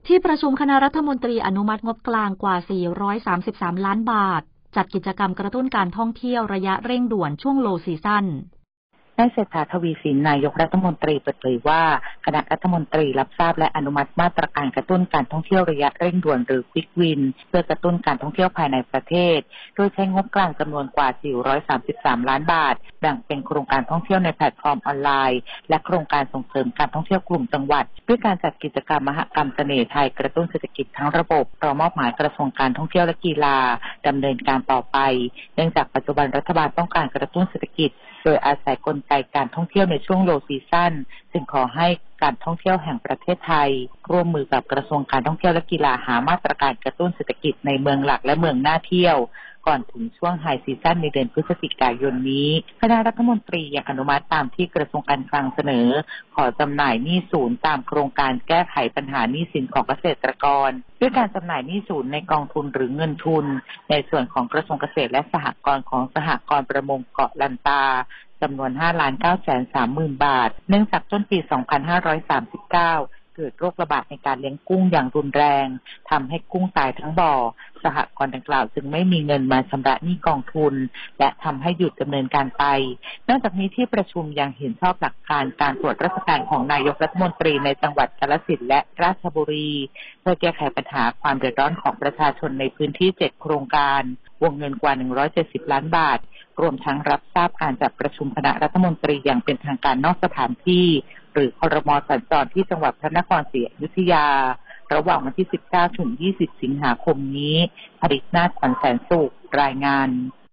ที่ประชุมคณะรัฐมนตรีอนุมัติงบกลางกว่า433ล้านบาทจัดกิจกรรมกระตุ้นการท่องเที่ยวระยะเร่งด่วนช่วงโลซีซั่นนายเศรษฐา ทวีสินนายกรัฐมนตรีเปิดเผยว่าคณะรัฐมนตรีรับทราบและอนุมัติมาตรการกระตุ้นการท่องเที่ยวระยะเร่งด่วนหรือควิกวินเพื่อกระตุ้นการท่องเที่ยวภายในประเทศโดยใช้งบกลางจำนวนกว่า433ล้านบาทแบ่งเป็นโครงการท่องเที่ยวในแพลตฟอร์มออนไลน์และโครงการส่งเสริมการท่องเที่ยวกลุ่มจังหวัดด้วยการจัดกิจกรรมมหกรรมเสน่ห์ไทยกระตุ้นเศรษฐกิจทั้งระบบรอมอบหมายกระทรวงการท่องเที่ยวและกีฬาดำเนินการต่อไปเนื่องจากปัจจุบันรัฐบาลต้องการกระตุ้นเศรษฐกิจโดยอาศัยกลไกการท่องเที่ยวในช่วงโลซีซั่นจึงขอให้การท่องเที่ยวแห่งประเทศไทยร่วมมือกับกระทรวงการท่องเที่ยวและกีฬาหามาตรการกระตุ้นเศรษฐกิจในเมืองหลักและเมืองน่าเที่ยวก่อนถึงช่วงไฮซีซั่นในเดือนพฤศจิกายนนี้คณะรัฐมนตรียังอนุมัติตามที่กระทรวงการคลังเสนอขอจำหน่ายหนี้ศูนย์ตามโครงการแก้ไขปัญหาหนี้สินของเกษตรกรด้วยการจำหน่ายหนี้ศูนย์ในกองทุนหรือเงินทุนในส่วนของกระทรวงเกษตรและสหกรณ์ของสหกรณ์ประมงเกาะลันตาจำนวน 5,930,000 บาทเนื่องจากต้นปี 2539 เกิดโรคระบาดในการเลี้ยงกุ้งอย่างรุนแรงทำให้กุ้งตายทั้งบ่อสหกรณ์ดังกล่าวจึงไม่มีเงินมาชำระหนี้กองทุนและทำให้หยุดดำเนินการไปนอกจากนี้ที่ประชุมยังเห็นชอบหลักการการตรวจราชการของนายกรัฐมนตรีในจังหวัดกาฬสินธุ์และราชบุรีเพื่อแก้ไขปัญหาความเดือดร้อนของประชาชนในพื้นที่7โครงการวงเงินกว่า170ล้านบาทรวมทั้งรับทราบการจัดประชุมคณะรัฐมนตรีอย่างเป็นทางการนอกสถานที่หรือครม.สัญจรที่จังหวัดพระนครศรีอยุธยาระหว่างวันที่19 ถึง 20 สิงหาคมนี้ภริษนาถ ขวัญแสนสุขรายงาน